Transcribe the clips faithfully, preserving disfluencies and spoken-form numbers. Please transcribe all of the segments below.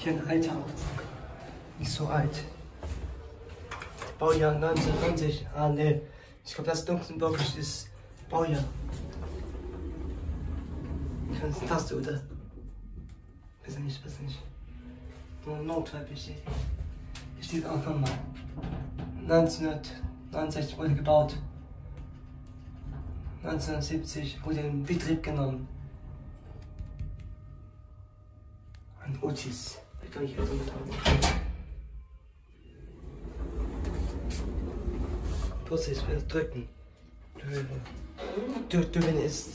Hier ein alter Aufzug. Nicht so alt. Baujahr neunzehnhundertneunzig. Ah, ne. Ich glaube, das Dunkelnburg ist Baujahr. Kannst du Taste, oder? Weiß nicht, weiß nicht. Nur Notfall bestätigt. Hier steht auch nochmal. neunzehnhundertneunundsechzig wurde gebaut. neunzehnhundertsiebzig wurde in Betrieb genommen. Ein Otis. Da kann ich also mit haben. Plus ich will drücken. Dü Düven ist.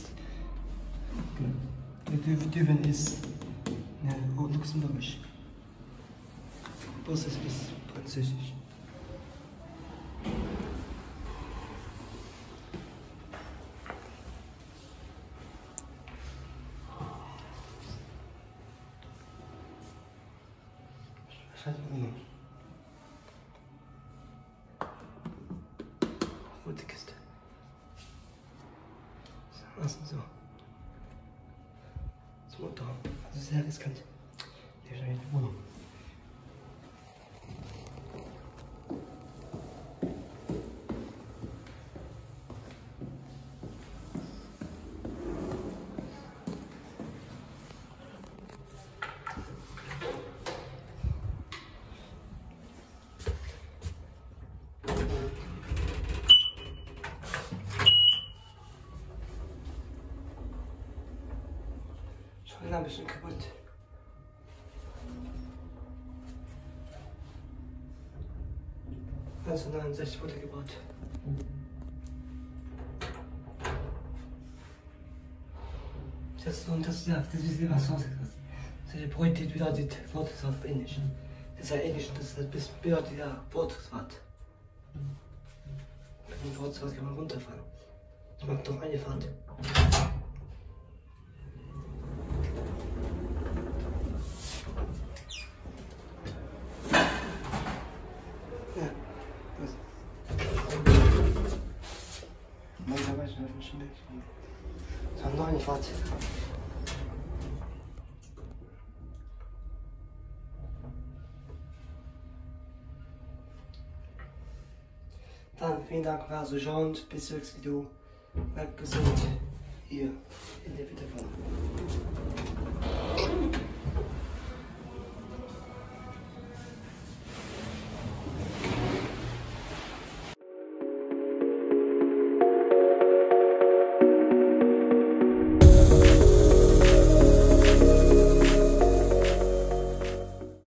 Düven ist. Ne, Luxemburgisch. Plus ist bis Französisch. Rote Kiste. Was denn so? Das Motorraum. Also sehr riskant. Hier ist eine Wohnung. Schon ein bisschen kaputt. neunzehnhundertneunundsechzig wurde gebaut. Das ist und das ist ja, das ist was sonst ist. Das ist bedeutet wieder die Fortschritt auf Englisch. Das ist ja Englisch, das ist bis bedeutet ja Fortschritt. Mit dem Fortschritt kann man runterfahren. Ich mag doch eine Fahrt. Noch eine Fahrt. Dann vielen Dank fürs Zuschauen. Bis zum nächsten Video. Bleibt gesund hier in der Wiederfahrt.